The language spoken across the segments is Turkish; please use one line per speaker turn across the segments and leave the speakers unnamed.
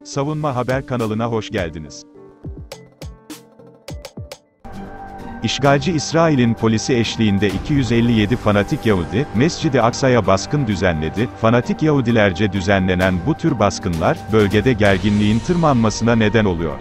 Savunma Haber kanalına hoş geldiniz. İşgalci İsrail'in polisi eşliğinde 257 fanatik Yahudi, Mescid-i Aksa'ya baskın düzenledi. Fanatik Yahudilerce düzenlenen bu tür baskınlar, bölgede gerginliğin tırmanmasına neden oluyor.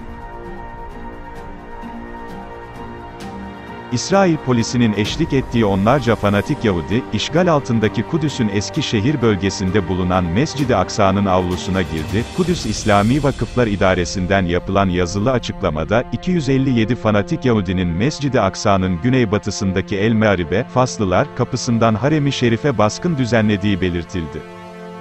İsrail polisinin eşlik ettiği onlarca fanatik Yahudi, işgal altındaki Kudüs'ün eski şehir bölgesinde bulunan Mescid-i Aksa'nın avlusuna girdi. Kudüs İslami Vakıflar İdaresi'nden yapılan yazılı açıklamada, 257 fanatik Yahudinin Mescid-i Aksa'nın güneybatısındaki El-Me'aribe, Faslılar, kapısından Harem-i Şerif'e baskın düzenlediği belirtildi.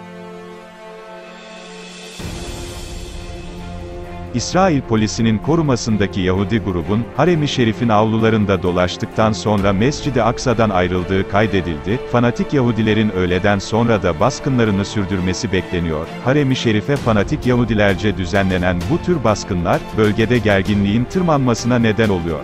İsrail polisinin korumasındaki Yahudi grubun, Harem-i Şerif'in avlularında dolaştıktan sonra Mescid-i Aksa'dan ayrıldığı kaydedildi. Fanatik Yahudilerin öğleden sonra da baskınlarını sürdürmesi bekleniyor. Harem-i Şerif'e fanatik Yahudilerce düzenlenen bu tür baskınlar, bölgede gerginliğin tırmanmasına neden oluyor.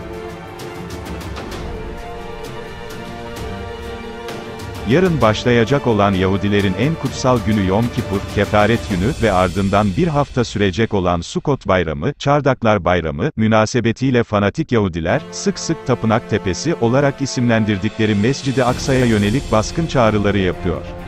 Yarın başlayacak olan Yahudilerin en kutsal günü Yom Kipur, Kefaret Günü ve ardından bir hafta sürecek olan Sukot Bayramı, Çardaklar Bayramı, münasebetiyle fanatik Yahudiler, sık sık Tapınak Tepesi olarak isimlendirdikleri Mescid-i Aksa'ya yönelik baskın çağrıları yapıyor.